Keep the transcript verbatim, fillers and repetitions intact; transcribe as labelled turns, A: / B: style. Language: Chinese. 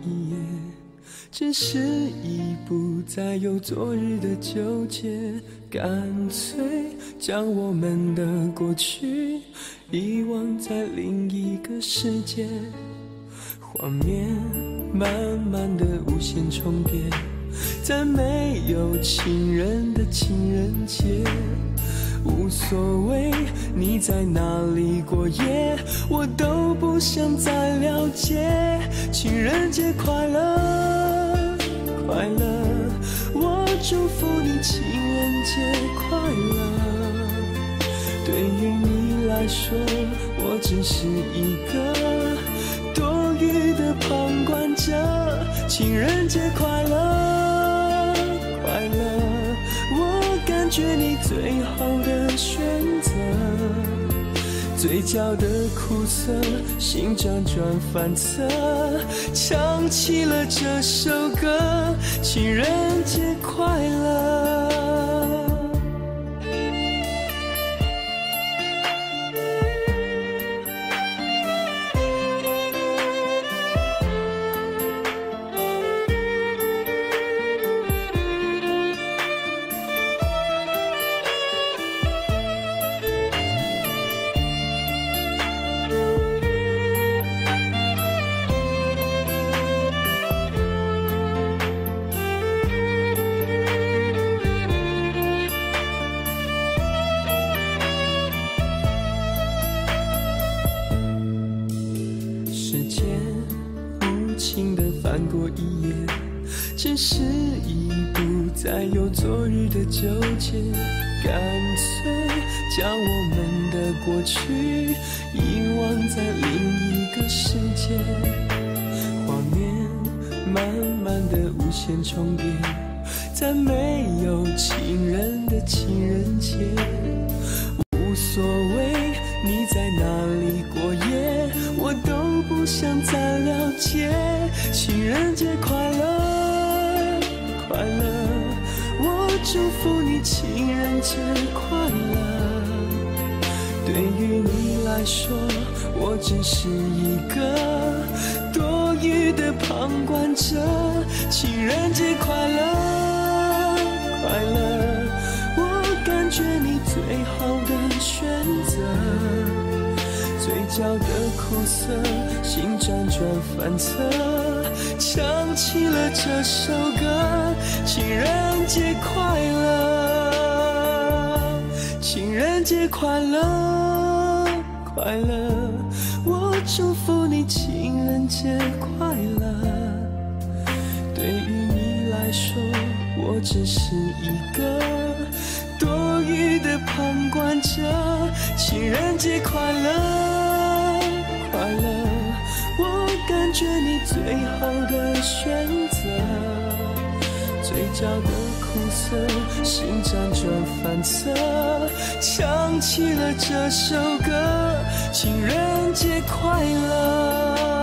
A: 一夜，只是已不再有昨日的纠结，干脆将我们的过去遗忘在另一个世界。画面慢慢的无限重叠，在没有情人的情人节，无所谓你在哪里过夜，我都不想再了解。情人节快乐，快乐，我祝福你情人节快乐。对于你来说，我只是一个多余的旁观者。情人节快乐，快乐，我感觉你最好的选择。嘴角的苦涩，心辗转反侧，唱起了这首歌。情人节快乐。翻过一页，只是已不再有昨日的纠结，干脆将我们的过去遗忘在另一个世界。画面慢慢的无限重叠，在没有情人的情人节，无所谓你在哪里过夜，我都不想再了解。情人节快乐，快乐，我祝福你情人节快乐。对于你来说，我只是一个多余的旁观者。情人节快乐，快乐，我感觉你最好的选择。嘴角的苦涩，心辗转反侧，唱起了这首歌。情人节快乐，情人节快乐，快乐，我祝福你情人节快乐。对于你来说，我只是一个多余的旁观者。情人节快乐，快乐，我感觉你最好的选择。嘴角的苦涩，心辗转反侧，唱起了这首歌。情人节快乐。